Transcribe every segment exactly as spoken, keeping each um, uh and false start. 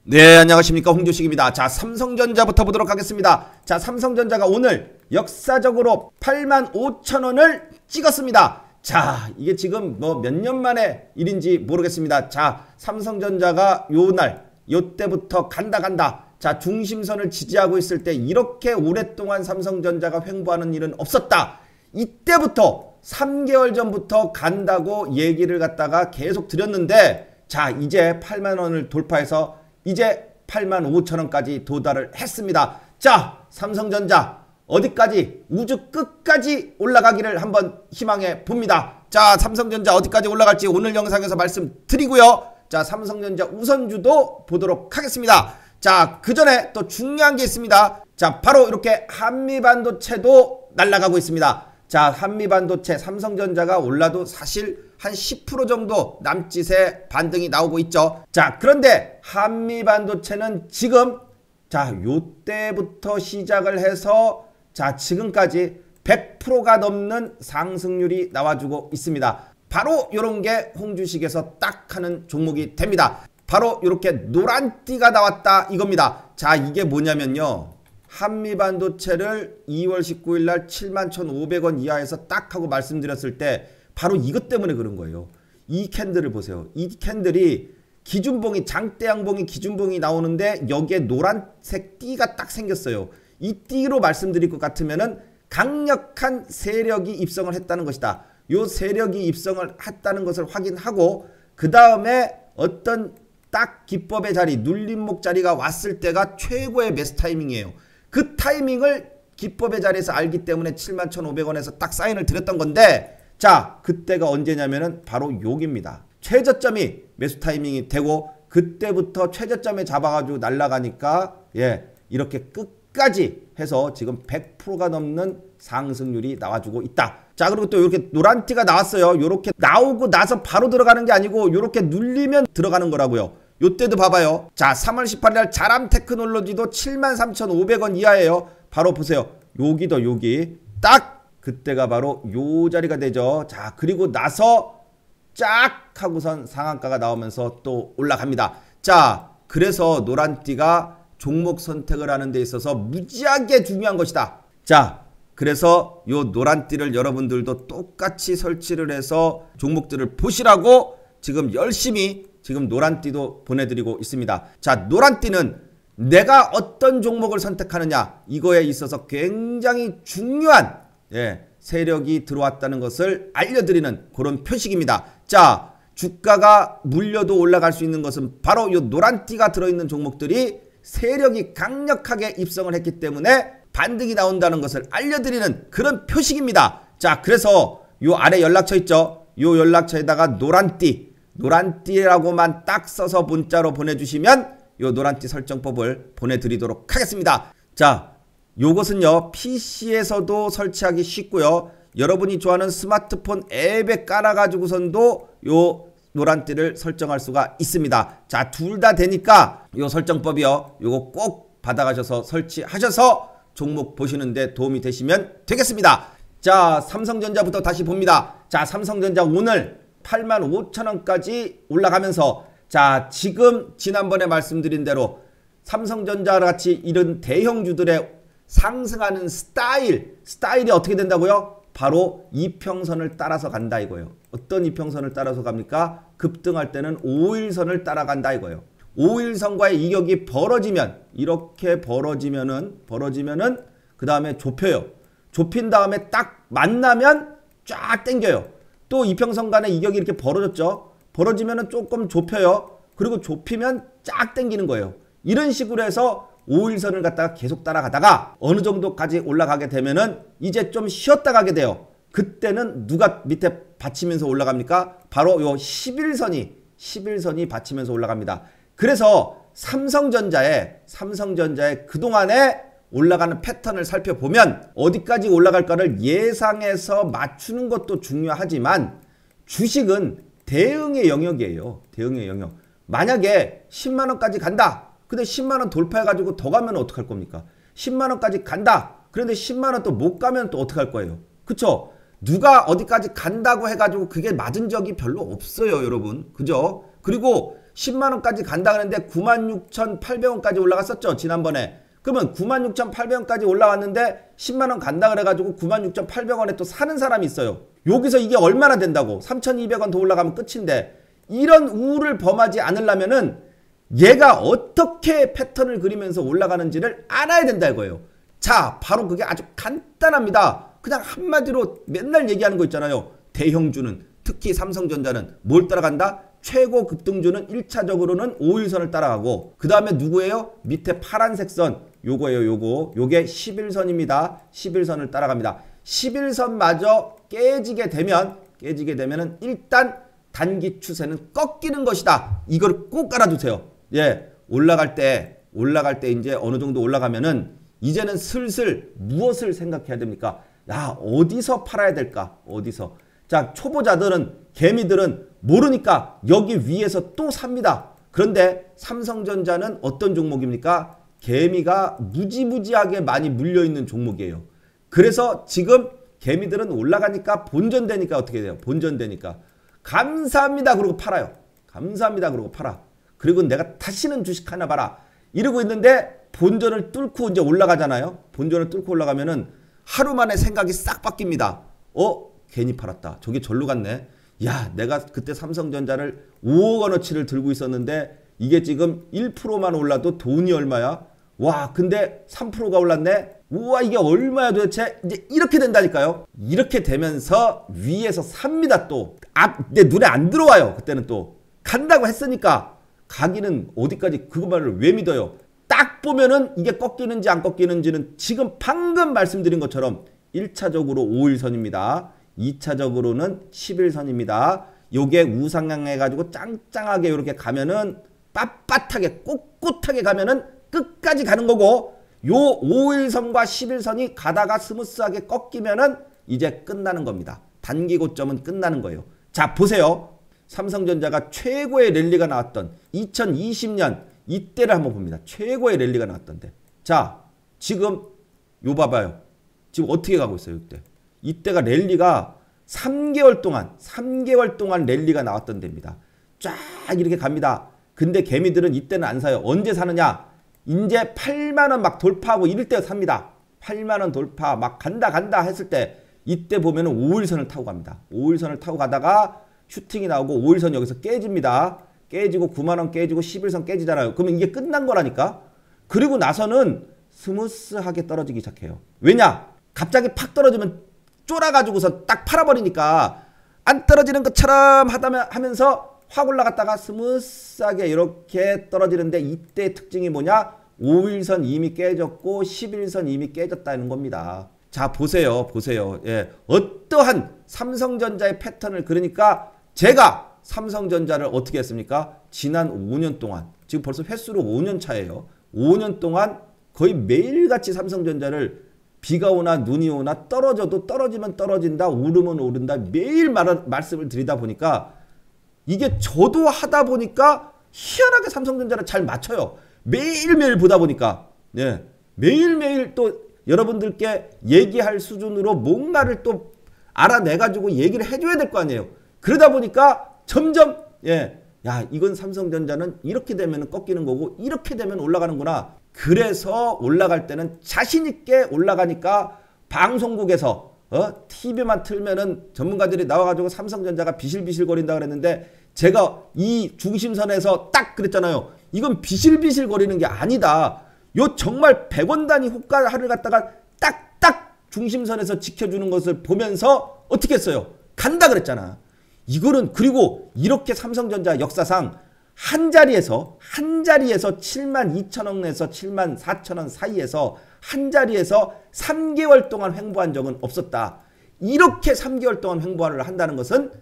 네, 안녕하십니까, 홍주식입니다. 자, 삼성전자부터 보도록 하겠습니다. 자, 삼성전자가 오늘 역사적으로 팔만 오천 원을 찍었습니다. 자, 이게 지금 뭐 몇 년 만의 일인지 모르겠습니다. 자, 삼성전자가 요날 요때부터 간다 간다, 자, 중심선을 지지하고 있을 때 이렇게 오랫동안 삼성전자가 횡보하는 일은 없었다. 이때부터 삼 개월 전부터 간다고 얘기를 갖다가 계속 드렸는데, 자, 이제 팔만 원을 돌파해서 이제 팔만 오천 원까지 도달을 했습니다. 자, 삼성전자 어디까지, 우주 끝까지 올라가기를 한번 희망해 봅니다. 자, 삼성전자 어디까지 올라갈지 오늘 영상에서 말씀드리고요. 자, 삼성전자 우선주도 보도록 하겠습니다. 자, 그 전에 또 중요한 게 있습니다. 자, 바로 이렇게 한미반도체도 날아가고 있습니다. 자, 한미반도체 삼성전자가 올라도 사실 한 십 퍼센트 정도 남짓의 반등이 나오고 있죠. 자, 그런데 한미반도체는 지금 자, 요때부터 시작을 해서 자, 지금까지 백 퍼센트가 넘는 상승률이 나와주고 있습니다. 바로 요런 게 홍주식에서 딱 하는 종목이 됩니다. 바로 요렇게 노란띠가 나왔다 이겁니다. 자, 이게 뭐냐면요, 한미반도체를 이월 십구일 날 칠만 천오백 원 이하에서 딱 하고 말씀드렸을 때 바로 이것 때문에 그런 거예요. 이 캔들을 보세요. 이 캔들이 기준봉이, 장대양봉이 기준봉이 나오는데 여기에 노란색 띠가 딱 생겼어요. 이 띠로 말씀드릴 것 같으면은 강력한 세력이 입성을 했다는 것이다. 요 세력이 입성을 했다는 것을 확인하고 그 다음에 어떤 딱 기법의 자리, 눌림목 자리가 왔을 때가 최고의 매수 타이밍이에요. 그 타이밍을 기법의 자리에서 알기 때문에 칠만 천오백 원에서 딱 사인을 드렸던 건데, 자, 그때가 언제냐면은 바로 여기입니다. 최저점이 매수 타이밍이 되고 그때부터 최저점에 잡아가지고 날아가니까 예, 이렇게 끝까지 해서 지금 백 퍼센트가 넘는 상승률이 나와주고 있다. 자, 그리고 또 이렇게 노란띠가 나왔어요. 이렇게 나오고 나서 바로 들어가는 게 아니고 이렇게 눌리면 들어가는 거라고요. 요때도 봐봐요. 자, 삼월 십팔일 날 자람테크놀로지도 칠만 삼천오백 원 이하예요. 바로 보세요. 여기도 여기 딱 그때가 바로 요 자리가 되죠. 자, 그리고 나서 쫙 하고선 상한가가 나오면서 또 올라갑니다. 자, 그래서 노란띠가 종목 선택을 하는 데 있어서 무지하게 중요한 것이다. 자, 그래서 요 노란띠를 여러분들도 똑같이 설치를 해서 종목들을 보시라고 지금 열심히 지금 노란띠도 보내드리고 있습니다. 자, 노란띠는 내가 어떤 종목을 선택하느냐, 이거에 있어서 굉장히 중요한 예, 세력이 들어왔다는 것을 알려드리는 그런 표식입니다. 자, 주가가 물려도 올라갈 수 있는 것은 바로 이 노란띠가 들어있는 종목들이 세력이 강력하게 입성을 했기 때문에 반등이 나온다는 것을 알려드리는 그런 표식입니다. 자, 그래서 요 아래 연락처 있죠? 요 연락처에다가 노란띠, 노란띠라고만 딱 써서 문자로 보내주시면 요 노란띠 설정법을 보내드리도록 하겠습니다. 자, 요것은요, 피시에서도 설치하기 쉽고요, 여러분이 좋아하는 스마트폰 앱에 깔아가지고선도 요 노란띠를 설정할 수가 있습니다. 자, 둘 다 되니까 요 설정법이요, 요거 꼭 받아가셔서 설치하셔서 종목 보시는데 도움이 되시면 되겠습니다. 자, 삼성전자부터 다시 봅니다. 자, 삼성전자 오늘 팔만 오천 원까지 올라가면서, 자, 지금 지난번에 말씀드린 대로 삼성전자 같이 이런 대형주들의 상승하는 스타일, 스타일이 어떻게 된다고요? 바로 이평선을 따라서 간다 이거예요. 어떤 이평선을 따라서 갑니까? 급등할 때는 오일선을 따라간다 이거예요. 오일선과의 이격이 벌어지면, 이렇게 벌어지면은, 벌어지면은 그 다음에 좁혀요. 좁힌 다음에 딱 만나면 쫙 당겨요. 또 이평선 간의 이격이 이렇게 벌어졌죠. 벌어지면은 조금 좁혀요. 그리고 좁히면 쫙 당기는 거예요. 이런 식으로 해서 오일선을 갖다가 계속 따라가다가 어느 정도까지 올라가게 되면은 이제 좀 쉬었다 가게 돼요. 그때는 누가 밑에 받치면서 올라갑니까? 바로 요 십일선이, 십일선이 받치면서 올라갑니다. 그래서 삼성전자의, 삼성전자의 그동안에 올라가는 패턴을 살펴보면 어디까지 올라갈까를 예상해서 맞추는 것도 중요하지만 주식은 대응의 영역이에요. 대응의 영역. 만약에 십만 원까지 간다. 근데 십만 원 돌파해가지고 더 가면 어떡할 겁니까? 십만 원까지 간다. 그런데 십만 원 또 못 가면 또 어떡할 거예요? 그쵸? 누가 어디까지 간다고 해가지고 그게 맞은 적이 별로 없어요, 여러분. 그죠? 그리고 십만 원까지 간다 그랬는데 구만 육천팔백 원까지 올라갔었죠. 지난번에. 그러면 구만 육천팔백 원까지 올라왔는데 십만 원 간다 그래가지고 구만 육천팔백 원에 또 사는 사람이 있어요. 여기서 이게 얼마나 된다고. 삼천이백 원 더 올라가면 끝인데 이런 우를 범하지 않으려면은 얘가 어떻게 패턴을 그리면서 올라가는지를 알아야 된다 이거예요. 자, 바로 그게 아주 간단합니다. 그냥 한마디로 맨날 얘기하는 거 있잖아요. 대형주는, 특히 삼성전자는 뭘 따라간다? 최고 급등주는 일 차적으로는 오일선을 따라가고, 그 다음에 누구예요? 밑에 파란색 선, 요거예요. 요거. 요게 십일선입니다. 십일선을 따라갑니다. 십일선마저 깨지게 되면, 깨지게 되면은 일단 단기 추세는 꺾이는 것이다. 이걸 꼭 알아두세요. 예, 올라갈 때, 올라갈 때 이제 어느 정도 올라가면은 이제는 슬슬 무엇을 생각해야 됩니까? 야, 어디서 팔아야 될까? 어디서? 자, 초보자들은, 개미들은 모르니까 여기 위에서 또 삽니다. 그런데 삼성전자는 어떤 종목입니까? 개미가 무지무지하게 많이 물려있는 종목이에요. 그래서 지금 개미들은 올라가니까 본전되니까 어떻게 돼요? 본전되니까 감사합니다 그러고 팔아요. 감사합니다 그러고 팔아. 그리고 내가 다시는 주식 하나 봐라 이러고 있는데 본전을 뚫고 이제 올라가잖아요. 본전을 뚫고 올라가면은 하루 만에 생각이 싹 바뀝니다. 어? 괜히 팔았다. 저게 절로 갔네. 야, 내가 그때 삼성전자를 오억 원어치를 들고 있었는데 이게 지금 일 퍼센트만 올라도 돈이 얼마야? 와, 근데 삼 퍼센트가 올랐네? 우와, 이게 얼마야 도대체? 이제 이렇게 된다니까요. 이렇게 되면서 위에서 삽니다 또. 앞, 내 눈에 안 들어와요. 그때는 또. 간다고 했으니까 가기는 어디까지 그것만을 왜 믿어요? 딱 보면은 이게 꺾이는지 안 꺾이는지는 지금 방금 말씀드린 것처럼 일 차적으로 오일선입니다. 이 차적으로는 십일선입니다. 요게 우상향 해가지고 짱짱하게 이렇게 가면은 빳빳하게 꼿꼿하게 가면은 끝까지 가는 거고, 요 오일선과 십일선이 가다가 스무스하게 꺾이면은 이제 끝나는 겁니다. 단기 고점은 끝나는 거예요. 자, 보세요. 삼성전자가 최고의 랠리가 나왔던 이천이십 년 이때를 한번 봅니다. 최고의 랠리가 나왔던데. 자, 지금 요 봐봐요. 지금 어떻게 가고 있어요, 이때. 이때가 랠리가 삼 개월 동안, 삼 개월 동안 랠리가 나왔던 데입니다. 쫙 이렇게 갑니다. 근데 개미들은 이때는 안 사요. 언제 사느냐? 이제 팔만 원 막 돌파하고 이럴 때 삽니다. 팔만 원 돌파 막 간다 간다 했을 때 이때 보면은 오일선을 타고 갑니다. 오일선을 타고 가다가 슈팅이 나오고 오일선 여기서 깨집니다. 깨지고 구만 원 깨지고 십일선 깨지잖아요. 그러면 이게 끝난 거라니까. 그리고 나서는 스무스하게 떨어지기 시작해요. 왜냐? 갑자기 팍 떨어지면 쫄아가지고서 딱 팔아버리니까 안 떨어지는 것처럼 하다면 하면서 확 올라갔다가 스무스하게 이렇게 떨어지는데, 이때 특징이 뭐냐? 오일선 이미 깨졌고 십일선 이미 깨졌다는 겁니다. 자, 보세요. 보세요. 예, 어떠한 삼성전자의 패턴을, 그러니까 제가 삼성전자를 어떻게 했습니까? 지난 오 년 동안, 지금 벌써 횟수로 오 년 차예요. 오 년 동안 거의 매일같이 삼성전자를 비가 오나 눈이 오나 떨어져도 떨어지면 떨어진다, 오르면 오른다, 매일 말, 말씀을 드리다 보니까 이게 저도 하다 보니까 희한하게 삼성전자를 잘 맞춰요. 매일매일 보다 보니까. 예, 매일매일 또 여러분들께 얘기할 수준으로 뭔가를 또 알아내가지고 얘기를 해줘야 될 거 아니에요. 그러다 보니까 점점, 예, 야, 이건 삼성전자는 이렇게 되면 꺾이는 거고 이렇게 되면 올라가는구나. 그래서 올라갈 때는 자신있게 올라가니까 방송국에서 어? 티비만 틀면은 전문가들이 나와가지고 삼성전자가 비실비실 거린다 그랬는데, 제가 이 중심선에서 딱 그랬잖아요. 이건 비실비실 거리는 게 아니다. 요 정말 백 원 단위 호가를 갖다가 딱딱 중심선에서 지켜주는 것을 보면서 어떻게 했어요? 간다 그랬잖아. 이거는, 그리고 이렇게 삼성전자 역사상 한 자리에서 한 자리에서 칠만 이천 원에서 칠만 사천 원 사이에서 한 자리에서 삼 개월 동안 횡보한 적은 없었다. 이렇게 삼 개월 동안 횡보를 한다는 것은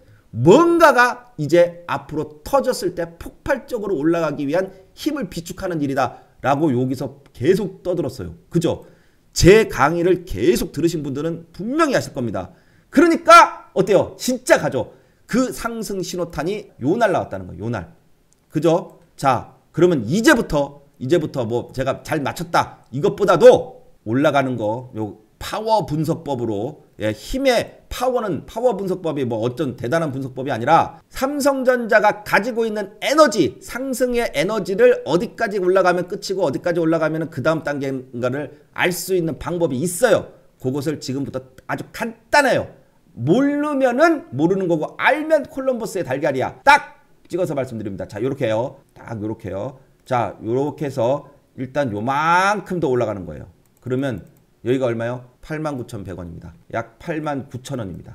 뭔가가 이제 앞으로 터졌을 때 폭발적으로 올라가기 위한 힘을 비축하는 일이다 라고 여기서 계속 떠들었어요. 그죠? 제 강의를 계속 들으신 분들은 분명히 아실 겁니다. 그러니까 어때요? 진짜 가죠. 그 상승 신호탄이 요날 나왔다는 거예요. 요날. 그죠? 자, 그러면 이제부터 이제부터 뭐 제가 잘 맞췄다 이것보다도 올라가는 거, 요 파워 분석법으로, 예, 힘의 파워는 파워 분석법이 뭐 어떤 대단한 분석법이 아니라 삼성전자가 가지고 있는 에너지, 상승의 에너지를 어디까지 올라가면 끝이고 어디까지 올라가면 그 다음 단계인가를 알 수 있는 방법이 있어요. 그것을 지금부터 아주 간단해요. 모르면은 모르는 거고 알면 콜럼버스의 달걀이야. 딱 찍어서 말씀드립니다. 자, 요렇게 해요. 딱 요렇게 해요. 자, 요렇게 해서 일단 요만큼 더 올라가는 거예요. 그러면 여기가 얼마요? 팔만 구천백 원입니다. 약 팔만 구천 원입니다.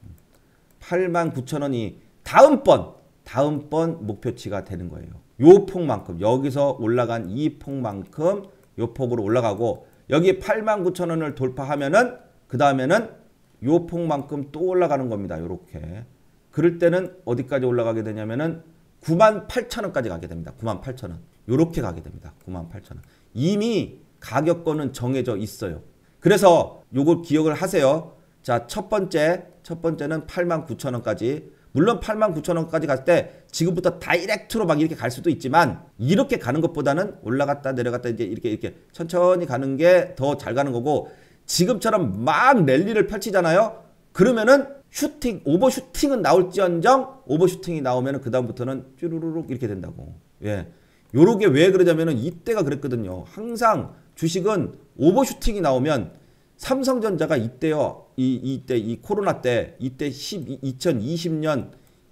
팔만 구천 원이 다음번 다음번 목표치가 되는 거예요. 요 폭만큼, 여기서 올라간 이 폭만큼 요 폭으로 올라가고, 여기 팔만 구천 원을 돌파하면은 그 다음에는 요 폭만큼 또 올라가는 겁니다. 요렇게. 그럴 때는 어디까지 올라가게 되냐면은 구만 팔천 원까지 가게 됩니다. 구만 팔천 원. 요렇게 가게 됩니다. 구만 팔천 원. 이미 가격권은 정해져 있어요. 그래서 요걸 기억을 하세요. 자, 첫 번째, 첫 번째는 팔만 구천 원까지. 물론 팔만 구천 원까지 갈 때 지금부터 다이렉트로 막 이렇게 갈 수도 있지만, 이렇게 가는 것보다는 올라갔다 내려갔다 이제 이렇게 이렇게 천천히 가는 게 더 잘 가는 거고, 지금처럼 막 랠리를 펼치잖아요. 그러면은 슈팅, 오버슈팅은 나올지언정, 오버슈팅이 나오면은 그다음부터는 쭈루루룩 이렇게 된다고. 예. 요렇게 왜 그러냐면은 이때가 그랬거든요. 항상 주식은 오버슈팅이 나오면, 삼성전자가 이때요. 이, 이때, 이 코로나 때, 이때 이천이십 년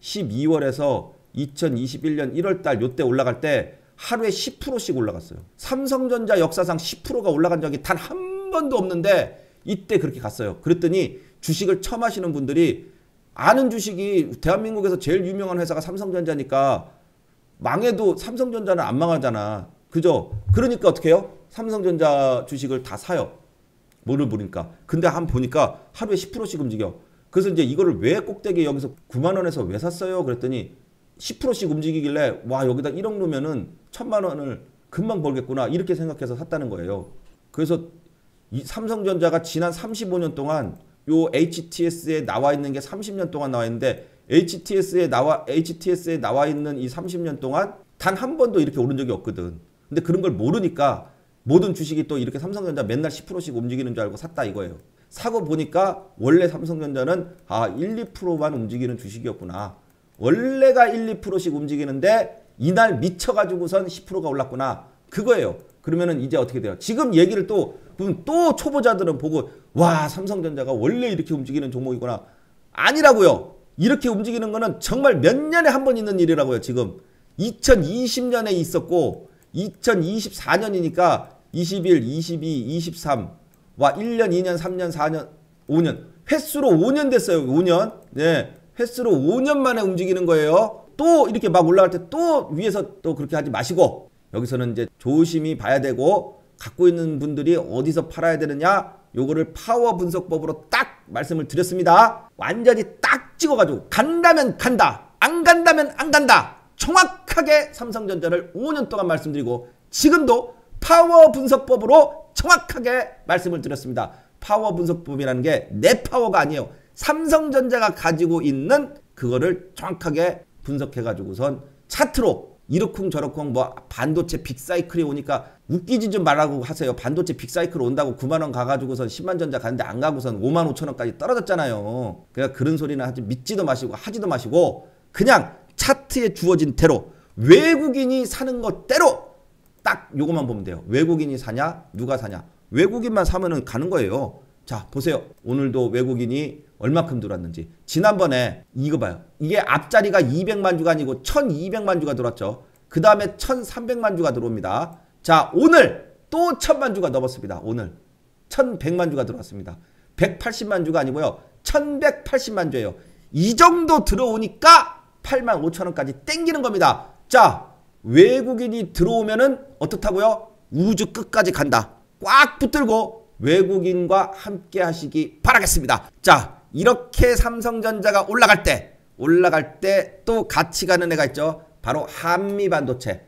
십이월에서 이천이십일 년 일월 달 요때 올라갈 때 하루에 십 퍼센트씩 올라갔어요. 삼성전자 역사상 십 퍼센트가 올라간 적이 단 한 번도 없는데 이때 그렇게 갔어요. 그랬더니 주식을 처음 하시는 분들이, 아는 주식이 대한민국에서 제일 유명한 회사가 삼성전자니까 망해도 삼성전자는 안 망하잖아. 그죠? 그러니까 어떻게 해요? 삼성전자 주식을 다 사요. 뭐를 보니까. 근데 한 보니까 하루에 십 퍼센트씩 움직여. 그래서 이제 이거를 왜 꼭대기 여기서 구만 원에서 왜 샀어요? 그랬더니 십 퍼센트씩 움직이길래, 와, 여기다 일억 넣으면은 천만 원을 금방 벌겠구나, 이렇게 생각해서 샀다는 거예요. 그래서 이 삼성전자가 지난 삼십오 년 동안 요 에이치티에스에 나와 있는 게 삼십 년 동안 나와 있는데, 에이치티에스에 나와 에이치티에스에 나와 있는 이 삼십 년 동안 단 한 번도 이렇게 오른 적이 없거든. 근데 그런 걸 모르니까 모든 주식이 또 이렇게 삼성전자 맨날 십 퍼센트씩 움직이는 줄 알고 샀다 이거예요. 사고 보니까 원래 삼성전자는 아 일, 이 퍼센트만 움직이는 주식이었구나. 원래가 일, 이 퍼센트씩 움직이는데 이날 미쳐가지고선 십 퍼센트가 올랐구나. 그거예요. 그러면은 이제 어떻게 돼요? 지금 얘기를 또 보면 또 초보자들은 보고, 와, 삼성전자가 원래 이렇게 움직이는 종목이구나. 아니라고요. 이렇게 움직이는 거는 정말 몇 년에 한 번 있는 일이라고요. 지금 이천이십 년에 있었고 이천이십사 년이니까 이십일, 이십이, 이십삼, 와 일 년, 이 년, 삼 년, 사 년, 오 년. 횟수로 오 년 됐어요. 오 년. 네. 횟수로 오 년 만에 움직이는 거예요. 또 이렇게 막 올라갈 때 또 위에서 또 그렇게 하지 마시고, 여기서는 이제 조심히 봐야 되고, 갖고 있는 분들이 어디서 팔아야 되느냐, 요거를 파워 분석법으로 딱 말씀을 드렸습니다. 완전히 딱 찍어가지고 간다면 간다, 안 간다면 안 간다, 정확하게 삼성전자를 오 년 동안 말씀드리고, 지금도 파워 분석법으로 정확하게 말씀을 드렸습니다. 파워 분석법이라는 게 내 파워가 아니에요. 삼성전자가 가지고 있는 그거를 정확하게 분석해가지고선 차트로 이러쿵저러쿵 뭐 반도체 빅사이클이 오니까 웃기지 좀 말라고 하세요. 반도체 빅사이클 온다고 구만 원 가가지고선 십만 전자 가는데 안 가고선 오만 오천 원까지 떨어졌잖아요. 그러니까 그런 소리는 하지 믿지도 마시고 하지도 마시고, 그냥 차트에 주어진 대로 외국인이 사는 것대로 딱 요것만 보면 돼요. 외국인이 사냐, 누가 사냐. 외국인만 사면은 가는 거예요. 자, 보세요. 오늘도 외국인이 얼마큼 들어왔는지. 지난번에 이거 봐요. 이게 앞자리가 이백만 주가 아니고 천이백만 주가 들어왔죠. 그 다음에 천삼백만 주가 들어옵니다. 자, 오늘 또 천만 주가 넘었습니다. 오늘 천백만 주가 들어왔습니다. 백팔십만 주가 아니고요. 천백팔십만 주예요. 이 정도 들어오니까 팔만 오천 원까지 땡기는 겁니다. 자, 외국인이 들어오면은 어떻다고요? 우주 끝까지 간다. 꽉 붙들고 외국인과 함께 하시기 바라겠습니다. 자, 이렇게 삼성전자가 올라갈 때 올라갈 때 또 같이 가는 애가 있죠. 바로 한미반도체.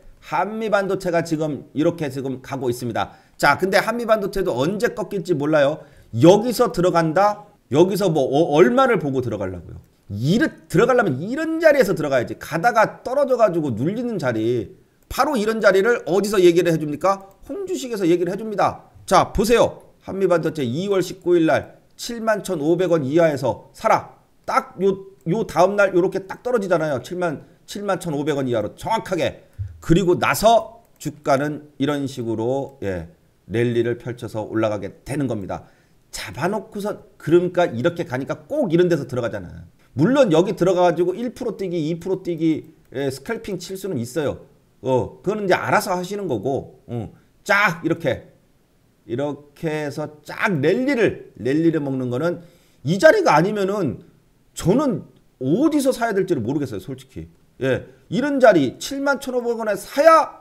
한미반도체가 지금 이렇게 지금 가고 있습니다. 자, 근데 한미반도체도 언제 꺾일지 몰라요. 여기서 들어간다. 여기서 뭐 어, 얼마를 보고 들어가려고요. 이르, 들어가려면 이런 자리에서 들어가야지. 가다가 떨어져가지고 눌리는 자리, 바로 이런 자리를 어디서 얘기를 해줍니까? 홍주식에서 얘기를 해줍니다. 자, 보세요. 한미반도체 이월 십구일 날 칠만 천오백 원 이하에서 사라. 딱 요, 요 다음날 요렇게 딱 떨어지잖아요. 칠만, 칠만 천오백 원 이하로 정확하게. 그리고 나서 주가는 이런 식으로 예, 랠리를 펼쳐서 올라가게 되는 겁니다. 잡아놓고선 그러니까 이렇게 가니까 꼭 이런 데서 들어가잖아요. 물론 여기 들어가가지고 일 퍼센트 뛰기, 이 퍼센트 뛰기 예, 스캘핑 칠 수는 있어요. 어, 그거는 이제 알아서 하시는 거고 어, 쫙 이렇게 이렇게 해서 쫙 랠리를 랠리를 먹는 거는 이 자리가 아니면은 저는 어디서 사야 될지를 모르겠어요, 솔직히. 예, 이런 자리 칠만 천오백 원에 사야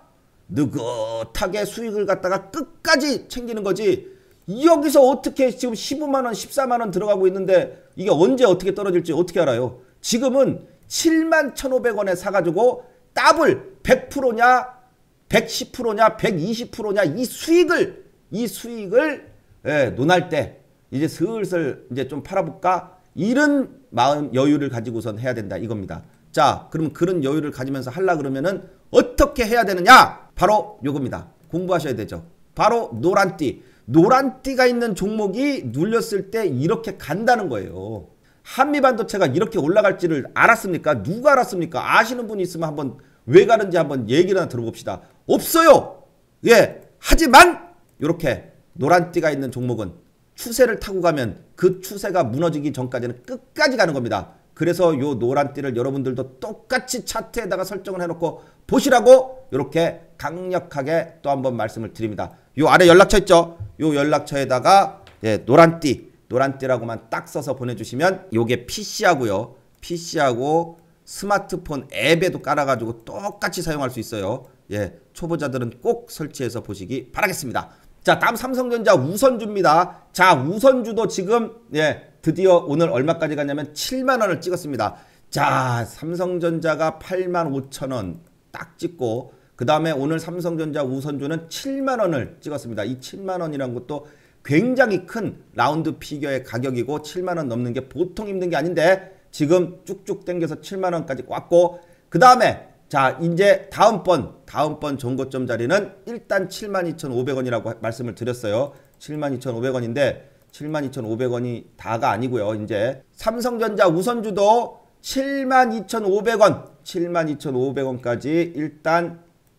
느긋하게 수익을 갖다가 끝까지 챙기는 거지. 여기서 어떻게 지금 십오만 원, 십사만 원 들어가고 있는데 이게 언제 어떻게 떨어질지 어떻게 알아요? 지금은 칠만 천오백 원에 사가지고 더블 백 퍼센트냐 백십 퍼센트냐 백이십 퍼센트냐 이 수익을 이 수익을 예, 논할 때 이제 슬슬 이제 좀 팔아볼까 이런 마음 여유를 가지고선 해야 된다 이겁니다. 자, 그럼 그런 여유를 가지면서 하려 그러면은 어떻게 해야 되느냐? 바로 요겁니다. 공부하셔야 되죠. 바로 노란띠. 노란띠가 있는 종목이 눌렸을 때 이렇게 간다는 거예요. 한미반도체가 이렇게 올라갈지를 알았습니까? 누가 알았습니까? 아시는 분이 있으면 한번 왜 가는지 한번 얘기를 하나 들어봅시다. 없어요. 예. 하지만 이렇게 노란띠가 있는 종목은 추세를 타고 가면 그 추세가 무너지기 전까지는 끝까지 가는 겁니다. 그래서 요 노란띠를 여러분들도 똑같이 차트에다가 설정을 해놓고 보시라고 이렇게 강력하게 또 한번 말씀을 드립니다. 요 아래 연락처 있죠? 요 연락처에다가 예, 노란띠, 노란띠라고만 딱 써서 보내주시면 요게 피씨하고요. 피씨하고 스마트폰 앱에도 깔아가지고 똑같이 사용할 수 있어요. 예, 초보자들은 꼭 설치해서 보시기 바라겠습니다. 자, 다음 삼성전자 우선주입니다. 자, 우선주도 지금 예, 드디어 오늘 얼마까지 갔냐면 칠만 원을 찍었습니다. 자, 삼성전자가 팔만 오천 원 딱 찍고 그 다음에 오늘 삼성전자 우선주는 칠만 원을 찍었습니다. 이 칠만 원이라는 것도 굉장히 큰 라운드 피겨의 가격이고 칠만 원 넘는 게 보통 힘든 게 아닌데 지금 쭉쭉 당겨서 칠만 원까지 꽉고 그 다음에 자, 이제 다음번 다음번 전고점 자리는 일단 칠만 이천오백 원이라고 말씀을 드렸어요. 칠만 이천오백 원인데 칠만 이천오백 원이 다가 아니고요. 이제 삼성전자 우선주도 칠만 이천오백 원, 칠만 이천오백 원까지 일단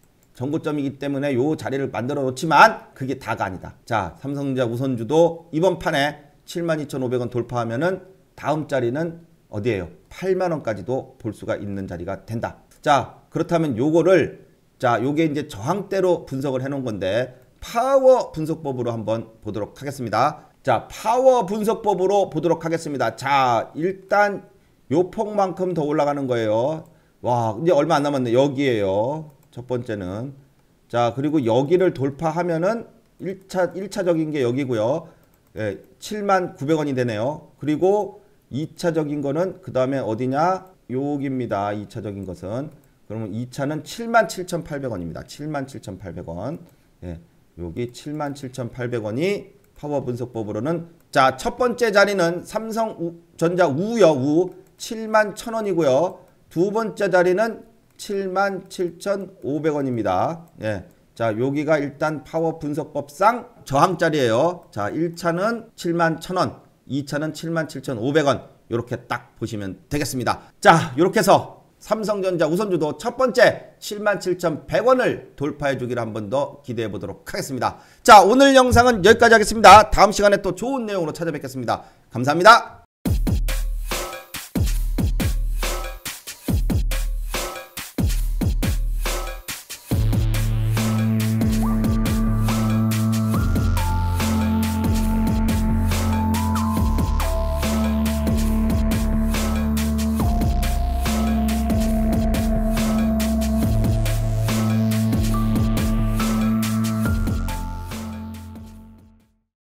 전고점이기 때문에 요 자리를 만들어 놓지만 그게 다가 아니다. 자, 삼성전자 우선주도 이번 판에 칠만 이천오백 원 돌파하면은 다음 자리는 어디예요? 팔만 원까지도 볼 수가 있는 자리가 된다. 자, 그렇다면 요거를 자, 요게 이제 저항대로 분석을 해 놓은 건데 파워 분석법으로 한번 보도록 하겠습니다. 자, 파워 분석법으로 보도록 하겠습니다. 자, 일단 요 폭만큼 더 올라가는 거예요. 와, 이제 얼마 안 남았네. 여기에요. 첫 번째는. 자, 그리고 여기를 돌파하면은 일 차, 일 차적인 게 여기고요. 예, 칠만 구백 원이 되네요. 그리고 이 차적인 거는 그 다음에 어디냐? 여기입니다. 이 차적인 것은. 그러면 이 차는 칠만 칠천팔백 원입니다. 칠만 칠천팔백 원. 예, 여기 칠만 칠천팔백 원이 파워 분석법으로는 자, 첫 번째 자리는 삼성전자 우요. 우 칠만 천 원이고요. 두 번째 자리는 칠만 칠천오백 원입니다. 예. 자, 여기가 일단 파워 분석법상 저항자리예요. 자, 일 차는 칠만 천 원, 이 차는 칠만 칠천오백 원. 이렇게 딱 보시면 되겠습니다. 자, 이렇게 해서 삼성전자 우선주도 첫 번째 칠만 칠천백 원을 돌파해 주기를 한 번 더 기대해 보도록 하겠습니다. 자, 오늘 영상은 여기까지 하겠습니다. 다음 시간에 또 좋은 내용으로 찾아뵙겠습니다. 감사합니다.